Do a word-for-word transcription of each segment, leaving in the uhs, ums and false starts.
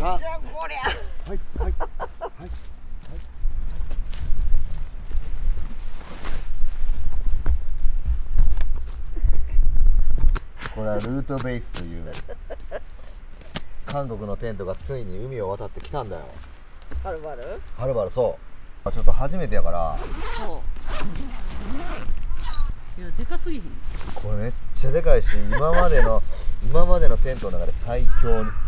じゃこりゃ。 はいはいはいはい。これはルートベースという韓国のテントがついに海を渡ってきたんだよ。 はるばる。 はるばる、そうちょっと初めてやからそう。いや、でかすぎひん。 これめっちゃでかいし、今までの今までのテントの中で最強に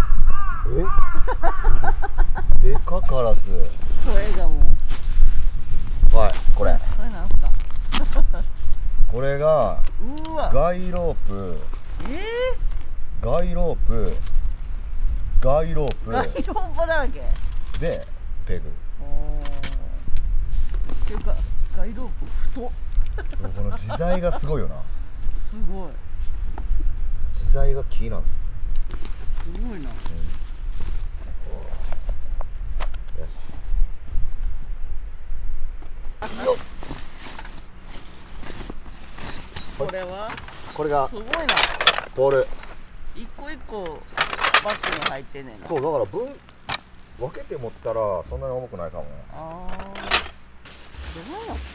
えでかカラス。 これがもう。 はい、これこれなんすか。 これがうわ。 ガイロープ、 えガイロープ、ガイローー、ガイプロープだらけ。 でペグ。 おー。っていうか、ガイロープ太っ。 この自在がすごいよな。 すごい。 自在がキーなんです。 すごいな。 うん、よし。よっ。 これは。 これがすごいな。 ポール。 一個一個バッグに入ってんねんな。 そうだから分分けて持ったらそんなに重くないかもね。 ああ。すごいな。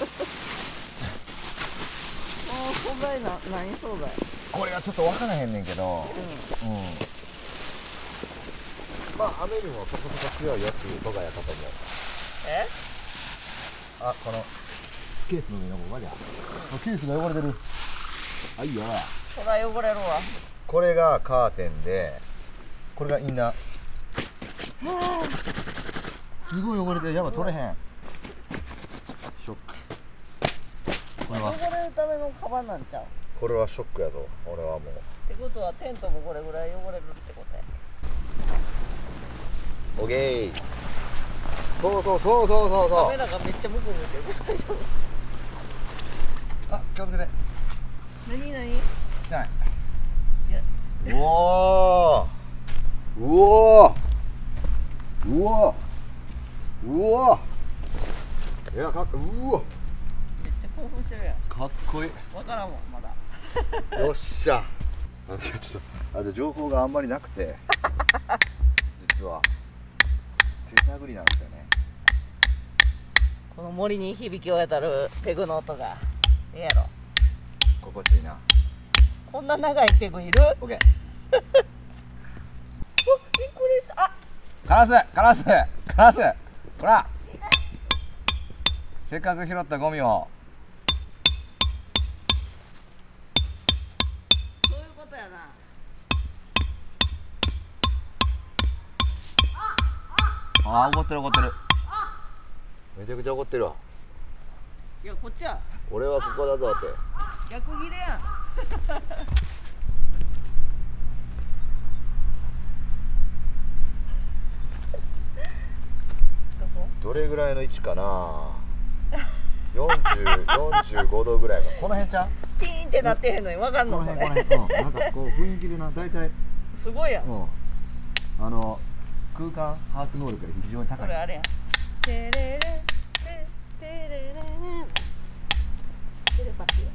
ああ、素材な、何素材。 これはちょっと分からへんねんけど、うん、うん、まあ雨にもそこそこ強いよっていう素材やったと思う。 え。 あ、このケースの上の方がじゃあ、ケースが汚れてる。あ、いいよ。 そら汚れるわ。 これがカーテンで、これがインナー。すごい汚れてる。やばい、取れへん。ショック。これは汚れるためのカバンなんちゃう。 これはショックやぞ。俺はもう。 ってことはテントもこれぐらい汚れるってことや。 オッケー。そうそうそうそうそうそう。 カメラがめっちゃ向こう向いてる。大丈夫。 あ、気をつけて。 何何。 汚い。うおー。うおー。うおー。うおー。いや、かっこいい。うわ。 めっちゃ興奮してるやん。 かっこいい。 わからんもんまだ。 よっしゃ。あのちょっとあと情報があんまりなくて、実は手探りなんですよね。 この森に響き渡るペグの音がええやろ。 心地いいな。 こんな長いペグいる。 オッケー。 お、びっくりした。あ、 カラス、カラス、カラス。ほら。せっかく拾ったゴミを。 そういうことやな。 ああ、怒ってる怒ってる。めちゃくちゃ怒ってるわ。 いや、こっちや。 俺はここだぞって。 逆切れやん。どこ。 どれぐらいの位置かな。四十、四十五度ぐらいか。この辺ちゃう。 ピーンってなってへんのにわかんの。 この辺、この辺、うん、なんかこう雰囲気でな、大体。 すごいやん。 うん。あの空間把握能力が非常に高い。 それあれやん。テレレテテレレレテレパシー。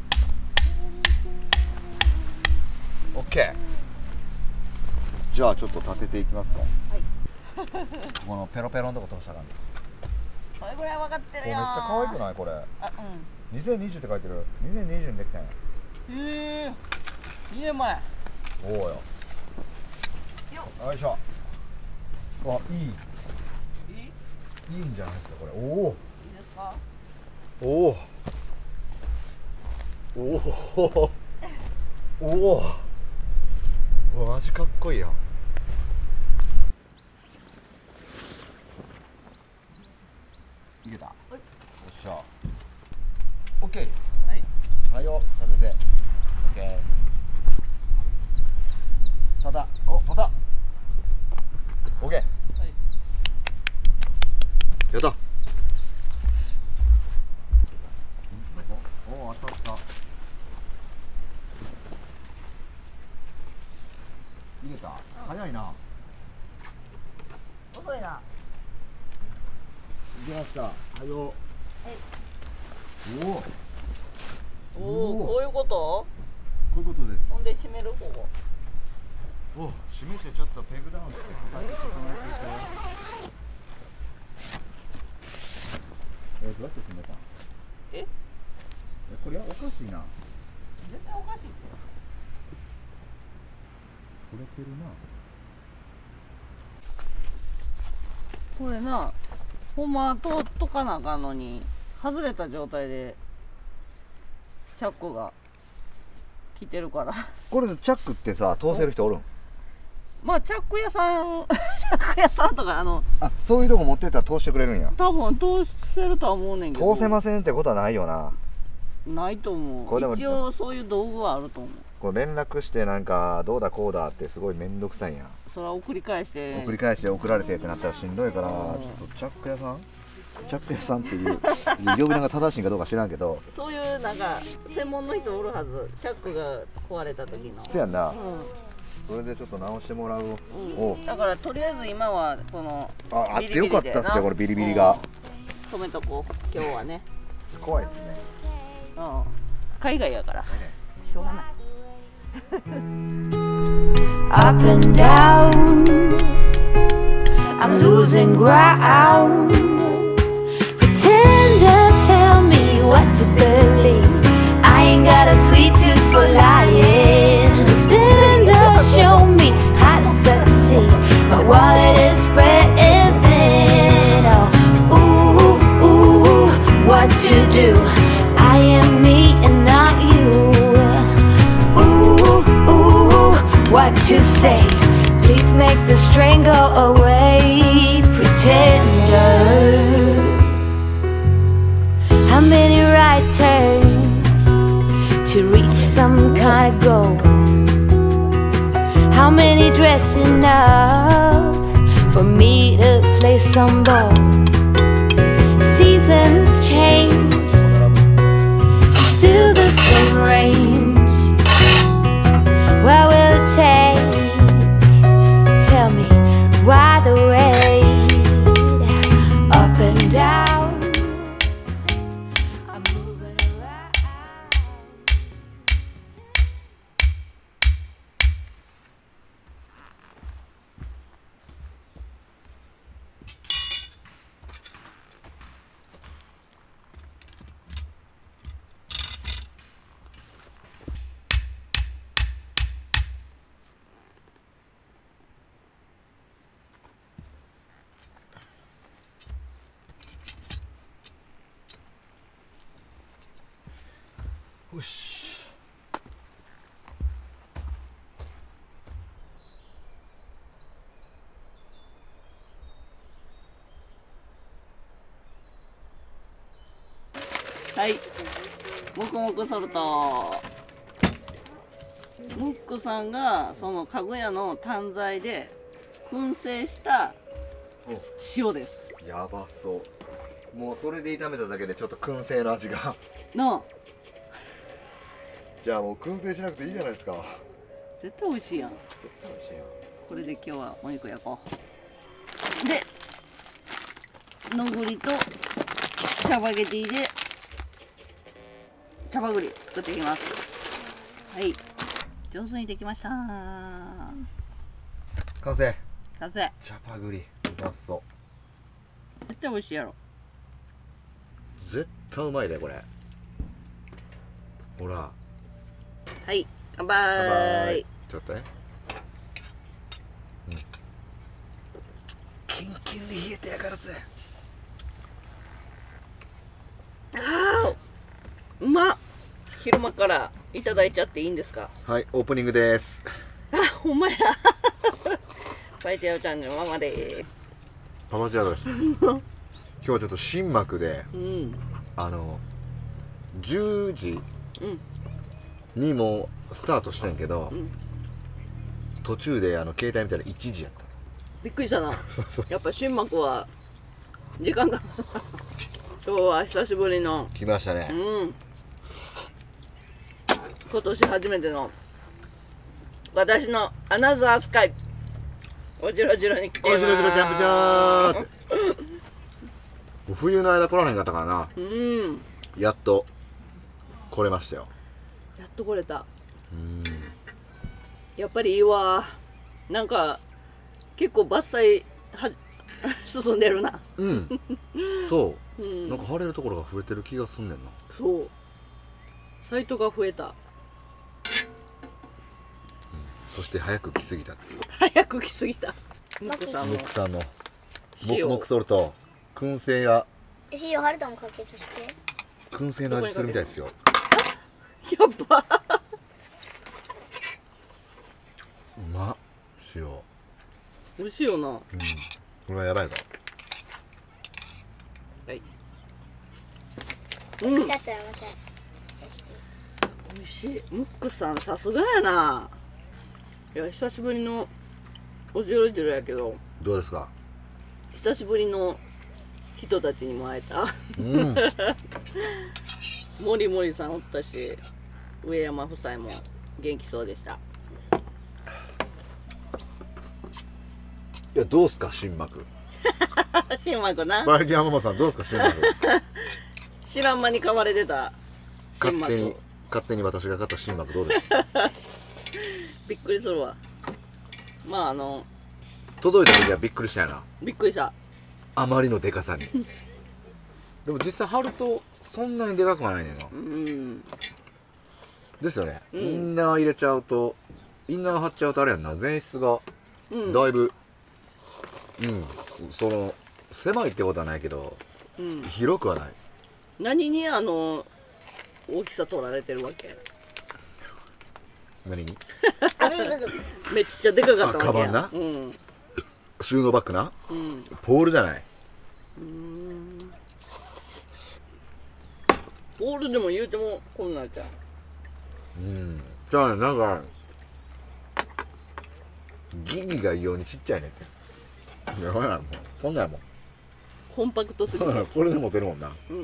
オッケー。じゃあちょっと立てていきますか。 はい。 このペロペロのとこ通した感じ。 これぐらい分かってこれるよ。 めっちゃ可愛くないこれ。 あ、うん。 にせんにじゅうって書いてる。にせんにじゅうにできたんや。 へえ。にねんまえ。 おおよ。 よっ。 よいしょ。あ、いい。 いい。 いいんじゃないですかこれ。おお。 いいですか。 おお。おお。おお。うわ、マジかっこいいやん。いけた。はい。よっしゃ。オッケー。 はい。 はいよ、立てて。オッケー。たた、お、たた。オッケー。 はい。 やった。おお、当たった。入れた。早いな。 遅いな。 いきました。はいよ。 はい。 おお。 おお、 おーこういうこと。 こういうことです。 ほんで閉めるここ。 お、閉めてちょっとペグダウンしてえ、どうやって閉めたん？ え？ これはおかしいな。 絶対おかしい。 これてるな。 これな、ほんまは通っとかなあかんのに外れた状態でチャックが来てるから。 これチャックってさ、通せる人おるん？ まあチャック屋さんチャック屋さんとかあのあ、そういうとこ持ってったら通してくれるんや。 多分通せるとは思うねんけど。 通せませんってことはないよな。 ないと思これでもう。一応そういう道具はあると思う。 こう連絡してなんかどうだこうだってすごい面倒くさいんや。 それは送り返して送り返して送られてってなったらしんどいから、ちょっとチャック屋さんチャック屋さんっていう呼び名が正しいんかどうか知らんけど、 そういうなんか専門の人おるはず。チャックが壊れた時の。 せやんな、 うそれでちょっと直してもらう、 ん、 おだからとりあえず今はこのあ、あっビリビリでてよかったっすよ、これビリビリうがん止めとこう今日はね。 怖いですね。 うん海外やからしょうがない。 Up and down, I'm losing ground. Pretender, tell me what to believe. I ain't got a sweet tooth for lying. Spender, show me how to succeed. My wallet is spreading thin. Oh, ooh, ooh, what to do? I am me and not you. What to say? Please make the strain go away. Pretender. How many right turns to reach some kind of goal? How many dressing up for me to play some ball? Seasons change, still the same range. Where will it take? Tell me why the wait. Up and down, I'm moving around. よし。 はい、もくもくソルト。ムックさんがそのかぐやの炭材で燻製した塩です。 やばそう。もうそれで炒めただけでちょっと燻製の味がのじゃあもう燻製しなくていいじゃないですか。 絶対美味しいやん。 絶対美味しいよ。 これで今日はお肉焼こう。でのぐりと茶バゲティで茶葉栗作っていきます。はい、上手にできました。 完成。 完成。 茶葉栗うまそう。 めっちゃ美味しいやろ。 絶対うまいねこれ。ほら。 はい、乾バイバ杯イ。ちょっとね。うん。キンキンで冷えてやがるぜ。 ああ、うまっ。昼間からいただいちゃっていいんですか。 はい、オープニングです。 あ、ほんまや。パイテオちゃんのままで。 パパチアドです。今日はちょっと新幕で、 うん。 あのじゅうじうん。 にもうスタートしてんけど、 うん。 途中であの携帯見たらいちじやった。 びっくりしたな。 そうそう。 やっぱ新幕は時間が。今日は久しぶりの。 来ましたね。 うん。今年初めての私のアナザースカイ。おじろじろに来てます。 おじろじろキャンプ場ーって。冬の間来らへんかったからな。 うん。 やっと来れましたよ。 やっと来れた。 うん。 やっぱりいいわ。 なんか結構伐採は進んでるな。 うんそう、 うん、 なんか晴れるところが増えてる気がすんねんな。 そうサイトが増えた、うん、 そして早く来すぎたっていう。 早く来すぎた。ムックさんのムックさんの黙々ソルト燻製が塩ハルトもかけさせて。 燻製の味するみたいですよ。 やっぱうまっ塩。 美味しいよな。うん、 これはやばいぞ。 はい。うん。 だったらまた。 美味しい。ムックさんさすがやな。いや久しぶりのおじろじろやけど。 どうですか。 久しぶりの人たちにも会えた。うん。もりもりさんおったし、上山夫妻も元気そうでした。 いやどうすか新幕。 新幕な。 バイキンママさんどうですか新幕。 知らん間に買われてた新幕。 勝手に勝手に私が買った新幕どうですか。 びっくりするわ。まああの届いた時はびっくりしたよな。 びっくりした。 あまりのでかさに。でも実際貼るとそんなにでかくはないねんな。うん。ですよね。うん、インナー入れちゃうとインナー貼っちゃうとあれやんな、前室がだいぶ、うん、うん、その狭いってことはないけど、うん、広くはない。 何にあの大きさ取られてるわけ。 何にめっちゃでかかったわけや。 カバンな、うん、収納バッグな、うん、ポールじゃない。うーん、 ポールでも言うてもこんなんちゃう。 うん、じゃあね、なんかギギが異様にちっちゃいねって。いや、ほらもうそんなんやもん。 コンパクトすぎる。 これで持てるもんな。うん、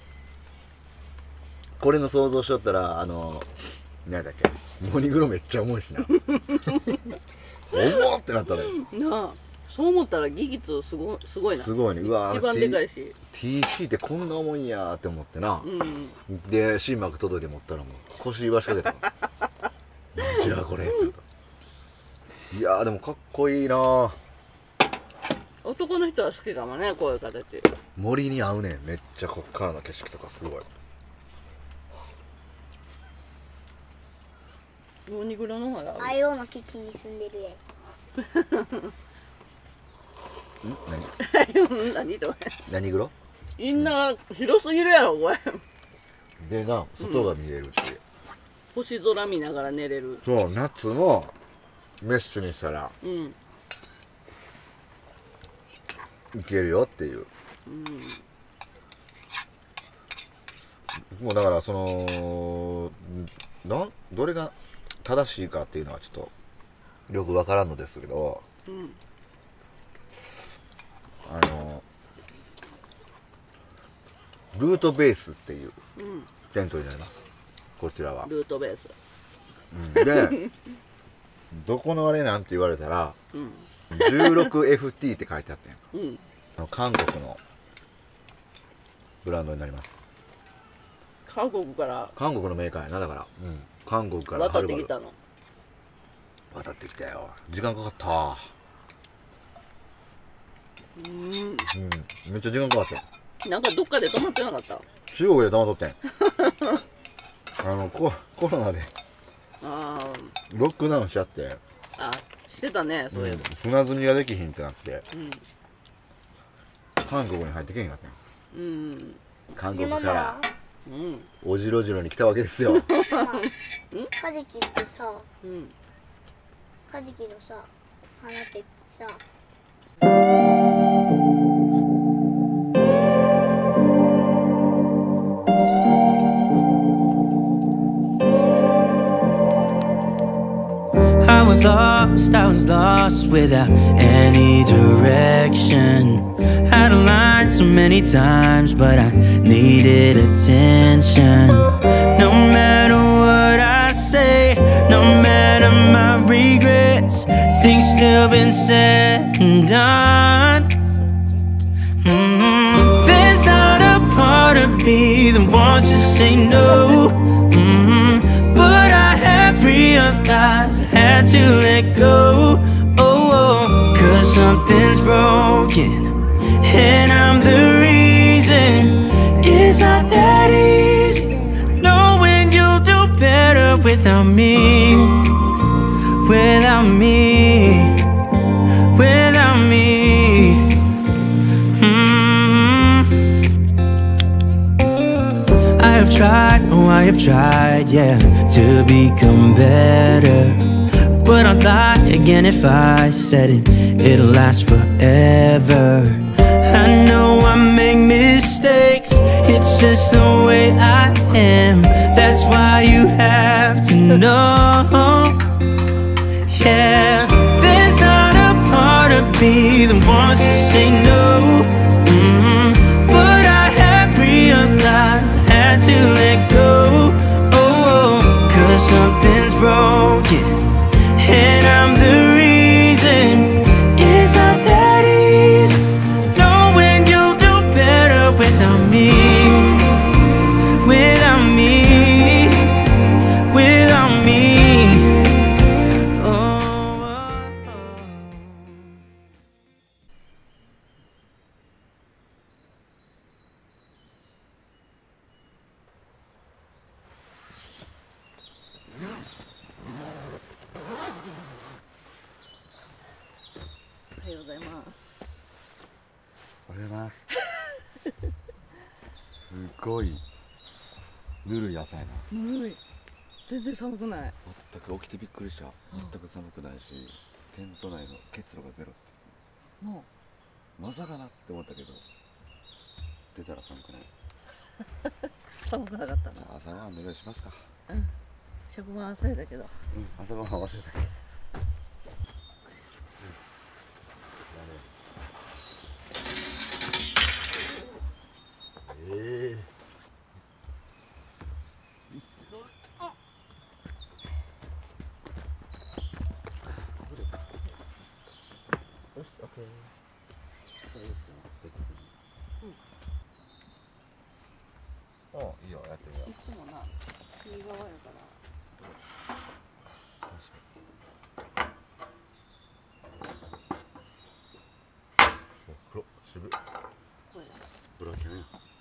これの想像しとったら、あの何だっけ、モニグロめっちゃ重いしな。重っってなったね。 なあ、そう思ったらギギツすごすごいな。 すごいね。うわー、 一番でかいし T- ティーシー ってこんな重いんやーって思ってな、うん、で新幕届いて持ったらもう腰言わしかけた。なんちゃこれ、うん、いやーでもかっこいいなー。 男の人は好きかもね、こういう形。 森に合うねん、めっちゃ。こっからの景色とかすごい。 モニグロの方が合う。 アイオーの基地に住んでるやん何何と何グロ。 インナー広すぎるやろこれ。 でな、外が見えるし、うん、 星空見ながら寝れる。 そう、夏もメッシュにしたら、うん、いけるよっていう、うん、もうだからそのな、どれが正しいかっていうのはちょっとよくわからんのですけど、うん、あのルートベースっていうテントになります、こちらは。 ルートベース、 うん、でどこのあれなんて言われたら、うん、じゅうろくエフティー って書いてあってん、うん、あの韓国のブランドになります。 韓国から。 韓国のメーカーやな、だから、うん、韓国から渡ってきたの。 渡ってきたよ。時間かかった。うん、うん、めっちゃ時間かかったよ。 なんかどっかで止まってなかった。 中国で止まっとってん。あの コ, コロナであロックダウンしちゃって。 あ、してたね、そういえば、 うん、船積みができひんってなって、うん、韓国に入ってけへんかったん、うん、韓国からうん、おじろじろに来たわけですよ。 カジキってさ、うん、カジキのさ、花ってさ、 I was lost, I was lost without any direction. Had a line so many times, but I needed attention. No matter what I say, no matter my regrets, things still been said and done. Mm-hmm. There's not a part of me that wants to say no, mm-hmm. But I have realized I have had to let go. Oh, oh, cause something's broken and I'm the reason. It's not that easy knowing you'll do better without me. Without me. Without me. mm. I have tried, oh I have tried, yeah, to become better. But I'd lie again if I said it, it'll last forever. I know I make mistakes, it's just the way I am. That's why you have to know. Yeah, there's not a part of me that wants to say no. mm-hmm. But I have realized I had to let go. Oh, oh, cause something's broken and I'm the reason. It's not that easy knowing you'll do better without me. Without me. Without me. おはようございます。 おはようございますすごいぬるい朝やな。 ぬるい。全然寒くない。 全く起きてびっくりした。全く寒くないし、テント内の結露がゼロってもまさかなって思ったけど、出たら寒くない。 う寒くなかったな。 じゃあ朝ごはんの用意しますか。 うん食後朝やだけど。 うん朝ごはん忘れたけど。ええよし、オッケー。うん、いいよ、やってみよう。 いつもな右側やからお、黒、渋。 これだ。 ブラキャンや。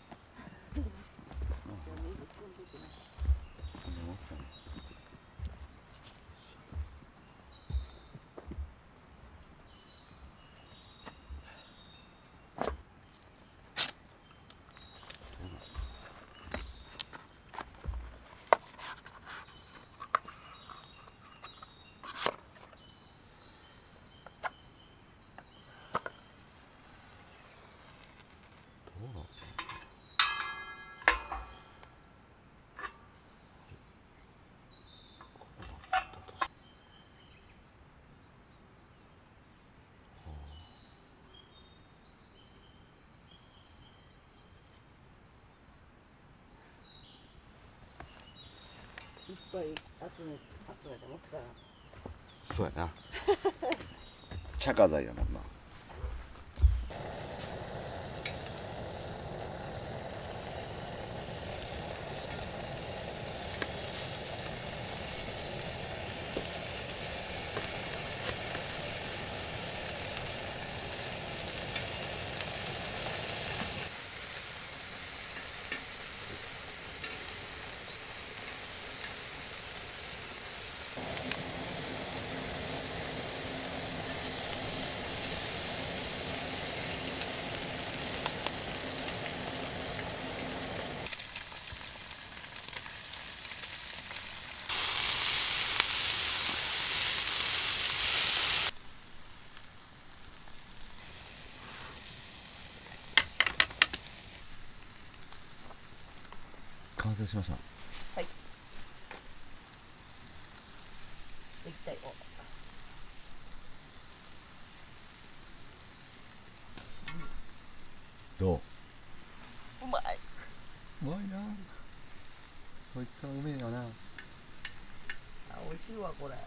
いっぱい集め集めて持ってから。 そうやな。着剤やもんな。完成しました。 はい。液体を。 どう？ うまい。 うまいな。こいつはうめえよな。 あ、美味しいわこれ。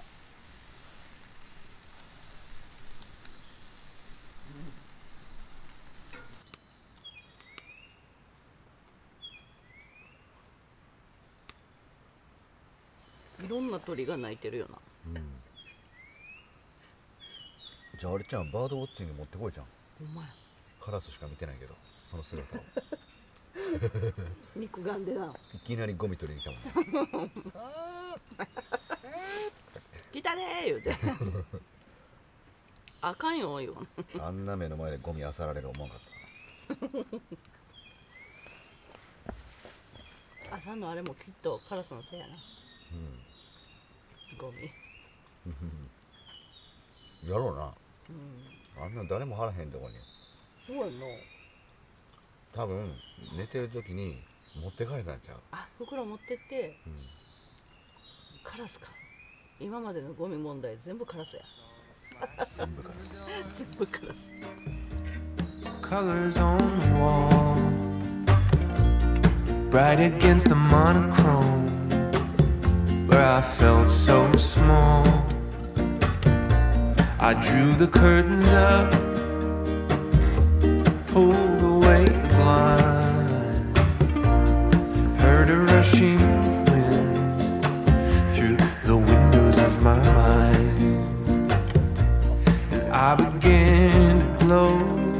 いろんな鳥が鳴いてるよな。 うん。 じゃああれちゃんバードウォッチング持ってこいじゃん。 ほんまや。 カラスしか見てないけどその姿を肉眼でな。 いきなりゴミ取りに来たもんね来たねー言うてあかんよ言うあんな目の前でゴミ漁られる思わんかった朝のあれもきっとカラスのせいやな。 うゴミ。 んやろうな。 うん。 あんな誰も腹へんとこにそうやな。 多分寝てる時に持って帰ったんちゃう。 あ、袋持ってって、 うん、 カラスか。今までのゴミ問題全部カラスや。 全部から全部カラス。 Colors on the wall, bright against the monochrome, where I felt so small. I drew the curtains up, pulled away the blinds, heard a rushing wind through the windows of my mind, and I began to glow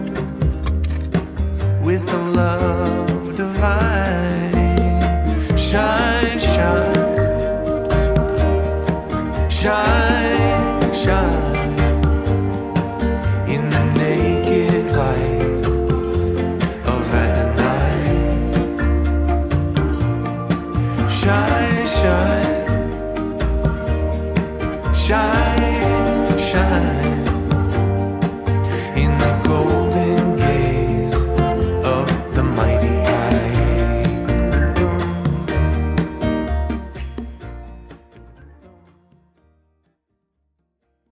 with a love divine. Shine, shine, shine.